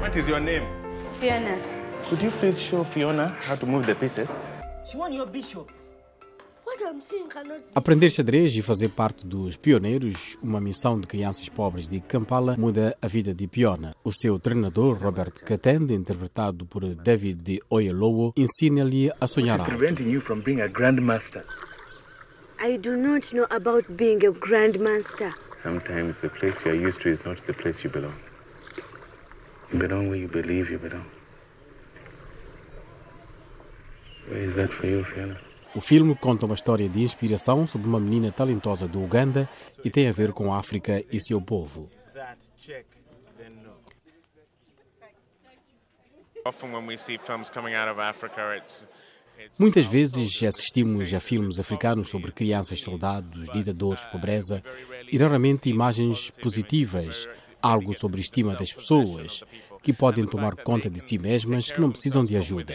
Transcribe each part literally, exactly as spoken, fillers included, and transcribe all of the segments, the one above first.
What is your name? Fiona. Could you please show Fiona how to move the pieces? She won your bishop. What I'm seeing cannot be. Aprender xadrez e fazer parte dos pioneiros, uma missão de crianças pobres de Kampala, muda a vida de Fiona. O seu treinador, Robert Katende, interpretado por David Oyelowo, ensina-lhe a sonhar alto. Preventing you from being a grandmaster. I do not know about being a grandmaster. Sometimes the place you are used to is not the place you belong. You belong where you believe you belong. Where is that for you, Fiona? O filme conta uma história de inspiração sobre uma menina talentosa do Uganda e tem a ver com a África e seu povo. Muitas vezes assistimos a filmes africanos sobre crianças, soldados, ditadores, pobreza e raramente imagens positivas, algo sobre a estima das pessoas, que podem tomar conta de si mesmas, que não precisam de ajuda.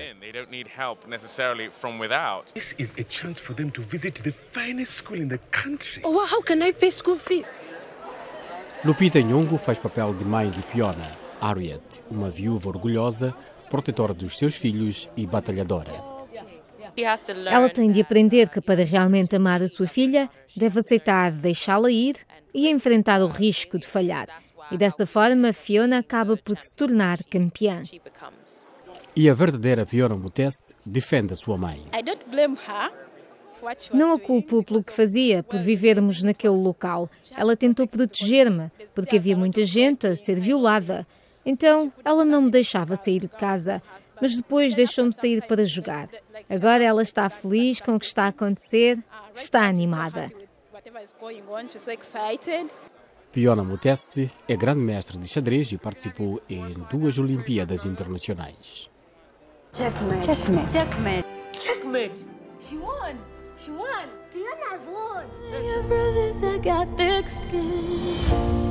This is a chance for them to visit the finest school in the country. Oh, how can I pay school fees? Lupita Nyong'o faz papel de mãe de Fiona, Harriet, uma viúva orgulhosa, protetora dos seus filhos e batalhadora. Ela tem de aprender que para realmente amar a sua filha, deve aceitar deixá-la ir e enfrentar o risco de falhar. E dessa forma, Fiona acaba por se tornar campeã. E a verdadeira Fiona Mutesi defende a sua mãe. Não a culpo pelo que fazia, por vivermos naquele local. Ela tentou proteger-me, porque havia muita gente a ser violada. Então, ela não me deixava sair de casa, mas depois deixou-me sair para jogar. Agora ela está feliz com o que está a acontecer, está animada. Fiona Mutesi é grande mestre de xadrez e participou em duas Olimpíadas Internacionais. Checkmate. Checkmate. Checkmate. Checkmate. She won. She won. Fiona's won. Your bruises, I got thick skin.